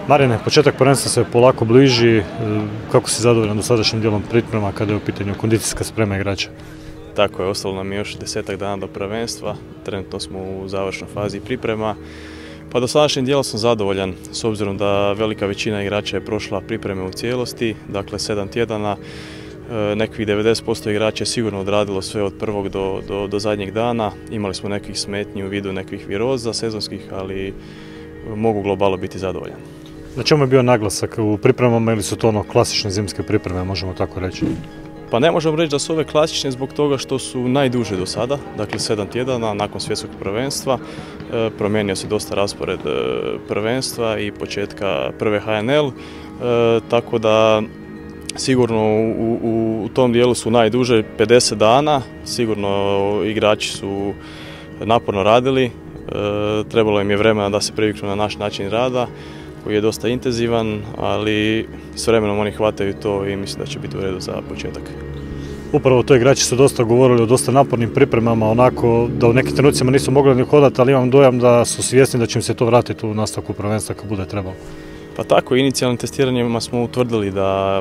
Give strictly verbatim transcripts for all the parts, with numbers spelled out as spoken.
Marine, početak prvenstva se polako bliži. Kako si zadovoljan dosadašnjim dijelom priprema kada je u pitanju kondicijska sprema igrača? Tako je, ostalo nam još desetak dana do prvenstva. Trenutno smo u završnoj fazi priprema. Pa dosadašnjim dijelom sam zadovoljan s obzirom da velika većina igrača je prošla pripreme u cijelosti, dakle sedam tjedana. Nekih devedeset posto igrača je sigurno odradilo sve od prvog do, do, do zadnjeg dana. Imali smo nekih smetnji u vidu nekih viroza sezonskih, ali mogu globalno biti zadovoljan. Na čemu je bio naglasak u pripremama ili su to ono klasične zimske pripreme, možemo tako reći? Pa ne možemo reći da su ove klasične zbog toga što su najduže do sada, dakle sedam tjedana nakon svjetskog prvenstva. E, promijenio se dosta raspored e, prvenstva i početka prve H N L, e, tako da sigurno u, u, u tom dijelu su najduže pedeset dana, sigurno igrači su naporno radili, e, trebalo im je vremena da se priviknu na naš način rada, koji je dosta intenzivan, ali s vremenom oni hvataju to i mislim da će biti u redu za početak. Upravo to igrači su dosta govorili o dosta napornim pripremama, onako da u nekim trenucima nisu mogli ni hodati, ali imam dojam da su svjesni da će im se to vratiti u nastavku prvenstva kad bude trebalo. Pa tako, inicijalnim testiranjima smo utvrdili da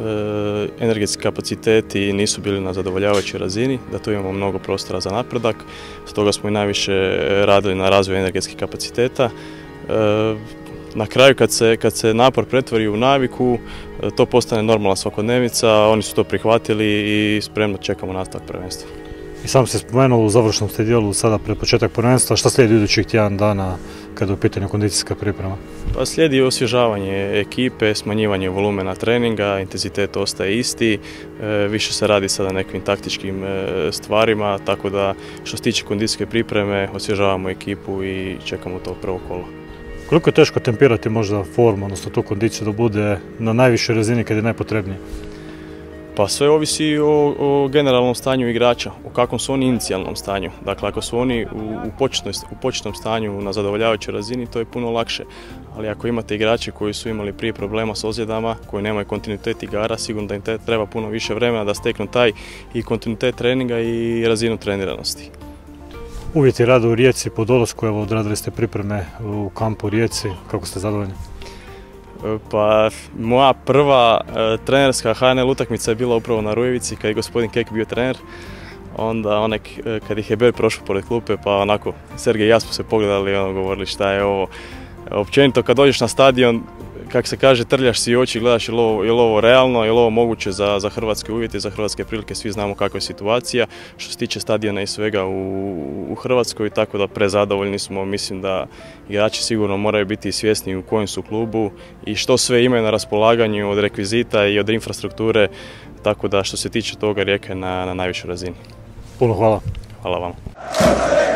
e, energetski kapaciteti nisu bili na zadovoljavajućoj razini, da tu imamo mnogo prostora za napredak, stoga smo i najviše radili na razvoju energetskih kapaciteta. E, Na kraju kad se, kad se napor pretvori u naviku, to postane normalna svakodnevica, oni su to prihvatili i spremno čekamo nastavak prvenstva. I sam se spomenuo u završnom ste dijelu sada pred početak prvenstva, šta slijedi idućih tjedan dana kada je u pitanju kondicijska priprema? Pa slijedi osvježavanje ekipe, smanjivanje volumena treninga, intenzitet ostaje isti, više se radi sada nekim taktičkim stvarima, tako da što se tiče kondicijske pripreme osvježavamo ekipu i čekamo to prvo kolo. Koliko je teško tempirati možda formu, odnosno tu kondiciju da bude na najvišoj razini kad je najpotrebnije? Pa sve ovisi o, o generalnom stanju igrača, o kakvom su oni inicijalnom stanju. Dakle, ako su oni u, u, početnom, u početnom stanju na zadovoljavajućoj razini, to je puno lakše. Ali ako imate igrače koji su imali prije problema s ozljedama, koji nemaju kontinuitet igara, sigurno da im treba puno više vremena da steknu taj i kontinuitet treninga i razinu treniranosti. Uvjeti rada u Rijeci po dolasku, evo odradili ste pripreme u kampu u Rijeci, kako ste zadovoljni? Pa moja prva e, trenerska H N L utakmica je bila upravo na Rujevici kad je gospodin Kek bio trener. Onda onek, kad ih je Bel prošao pored klupe, pa onako Sergej i ja smo se pogledali i ono, govorili šta je ovo. Općenito kad dođeš na stadion, kako se kaže, trljaš si oči, gledaš je li ovo, je li ovo realno, je li ovo moguće za, za hrvatske uvjete, za hrvatske prilike, svi znamo kakva je situacija što se tiče stadiona i svega u, u Hrvatskoj, tako da prezadovoljni smo, mislim da igrači sigurno moraju biti svjesni u kojem su klubu i što sve imaju na raspolaganju od rekvizita i od infrastrukture, tako da što se tiče toga Rijeka je na, na najvišoj razini. Puno hvala. Hvala vam.